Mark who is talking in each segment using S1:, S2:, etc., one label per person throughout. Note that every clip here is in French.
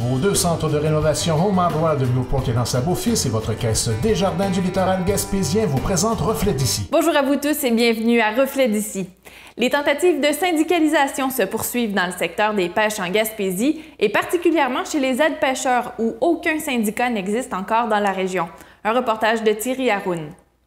S1: Vos 2 centres de rénovation Home Hardware de Newport et dans sa Beau-Fils et votre caisse Desjardins du littoral gaspésien vous présentent Reflet d'ici.
S2: Bonjour à vous tous et bienvenue à Reflet d'ici. Les tentatives de syndicalisation se poursuivent dans le secteur des pêches en Gaspésie et particulièrement chez les aides-pêcheurs où aucun syndicat n'existe encore dans la région. Un reportage de Thierry Haroun.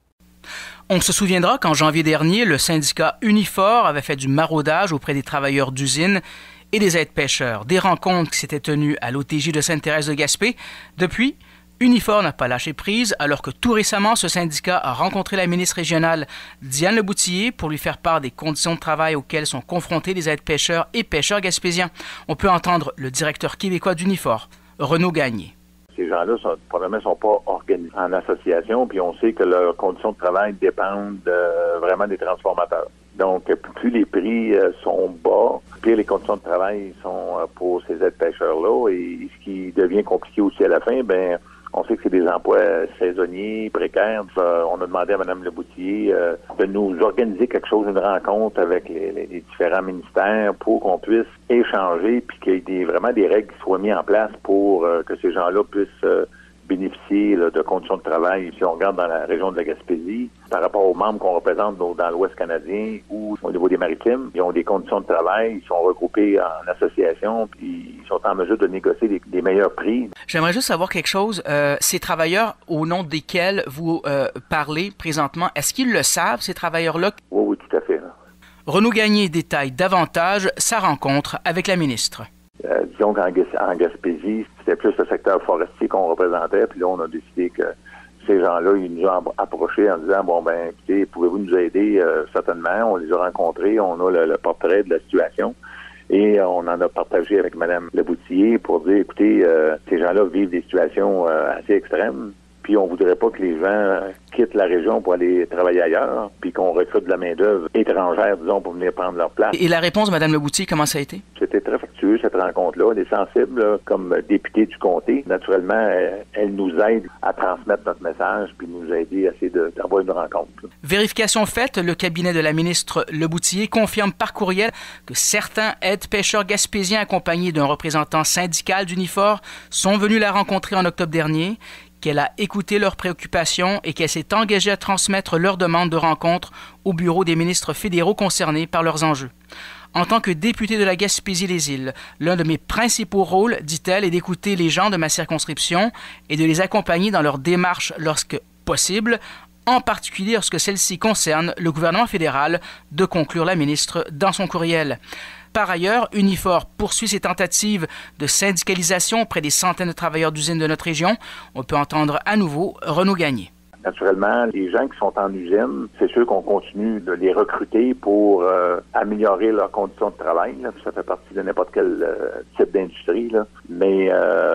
S3: On se souviendra qu'en janvier dernier, le syndicat Unifor avait fait du maraudage auprès des travailleurs d'usines et des aides-pêcheurs. Des rencontres qui s'étaient tenues à l'OTJ de Sainte-Thérèse de Gaspé. Depuis, Unifor n'a pas lâché prise, alors que tout récemment, ce syndicat a rencontré la ministre régionale Diane Leboutillier pour lui faire part des conditions de travail auxquelles sont confrontés les aides-pêcheurs et pêcheurs gaspésiens. On peut entendre le directeur québécois d'Unifor, Renaud Gagné.
S4: Ces gens-là, probablement, ne sont pas organisés en association, puis on sait que leurs conditions de travail dépendent vraiment des transformateurs. Donc, plus les prix sont bas, plus les conditions de travail sont pour ces aides-pêcheurs-là. Et ce qui devient compliqué aussi à la fin, on sait que c'est des emplois saisonniers, précaires. On a demandé à Mme Leboutillier de nous organiser quelque chose, une rencontre avec les différents ministères pour qu'on puisse échanger puis qu'il y ait vraiment des règles qui soient mises en place pour que ces gens-là puissent bénéficier de conditions de travail. Si on regarde dans la région de la Gaspésie, par rapport aux membres qu'on représente dans l'Ouest canadien ou au niveau des maritimes, ils ont des conditions de travail, ils sont regroupés en association, puis ils sont en mesure de négocier des meilleurs prix.
S3: J'aimerais juste savoir quelque chose. Ces travailleurs au nom desquels vous parlez présentement, est-ce qu'ils le savent, ces travailleurs-là?
S4: Oui, tout à fait. Là.
S3: Renaud Gagné détaille davantage sa rencontre avec la ministre.
S4: Disons qu'en Gaspésie, c'était plus le secteur forestier qu'on représentait, puis là, on a décidé que ces gens-là, ils nous ont approchés en disant, écoutez, pouvez-vous nous aider? Certainement, on les a rencontrés, on a le portrait de la situation, et on en a partagé avec Mme Leboutillier pour dire, écoutez, ces gens-là vivent des situations assez extrêmes, puis on voudrait pas que les gens quittent la région pour aller travailler ailleurs, puis qu'on recrute de la main-d'œuvre étrangère, disons, pour venir prendre leur place.
S3: Et la réponse de Mme Leboutillier, comment ça a été?
S4: C'était très fructueux, cette rencontre-là. Elle est sensible, là, comme députée du comté. Naturellement, elle nous aide à transmettre notre message, puis nous aider à essayer d'avoir une rencontre. Là.
S3: Vérification faite, le cabinet de la ministre Leboutillier confirme par courriel que certains aides-pêcheurs gaspésiens accompagnés d'un représentant syndical d'Unifor sont venus la rencontrer en octobre dernier, qu'elle a écouté leurs préoccupations et qu'elle s'est engagée à transmettre leurs demandes de rencontre au bureau des ministres fédéraux concernés par leurs enjeux. En tant que députée de la Gaspésie-les-Îles, l'un de mes principaux rôles, dit-elle, est d'écouter les gens de ma circonscription et de les accompagner dans leurs démarches lorsque possible, en particulier lorsque celle-ci concerne le gouvernement fédéral, de conclure la ministre dans son courriel. Par ailleurs, Unifor poursuit ses tentatives de syndicalisation auprès des centaines de travailleurs d'usines de notre région. On peut entendre à nouveau Renaud Gagné.
S4: Naturellement, les gens qui sont en usine, c'est sûr qu'on continue de les recruter pour améliorer leurs conditions de travail. Là. Ça fait partie de n'importe quel type d'industrie. Là. Mais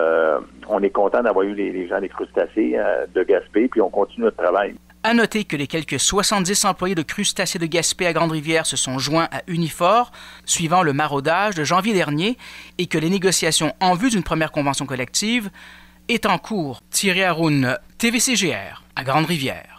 S4: on est content d'avoir eu les gens des crustacés de Gaspé, puis on continue notre travail.
S3: À noter que les quelques 70 employés de crustacés de Gaspé à Grande-Rivière se sont joints à Unifor, suivant le maraudage de janvier dernier, et que les négociations en vue d'une première convention collective est en cours. Thierry Haroun, TVCGR, à Grande-Rivière.